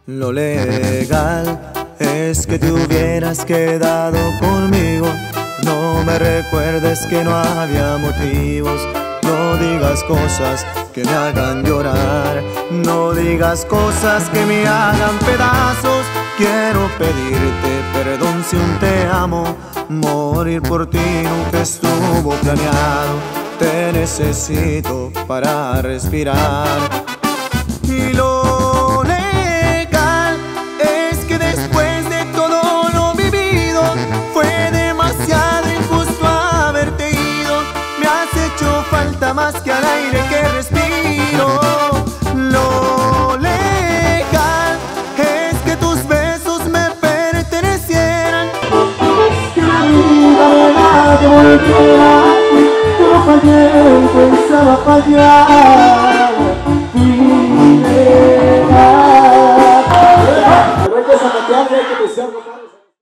Lo legal es que te hubieras quedado conmigo. No me recuerdes que no había motivos. No digas cosas que me hagan llorar. No digas cosas que me hagan pedazos. Quiero pedirte perdón si un te amo. Morir por ti nunca estuvo planeado. Te necesito para respirar. Y lo legal es que después de todo lo vivido, fue demasiado injusto haberte ido. Me has hecho falta más que al aire que respiro. Lo legal es que tus besos me pertenecieran. Que la vida de volver, no fallé, pensaba fallar.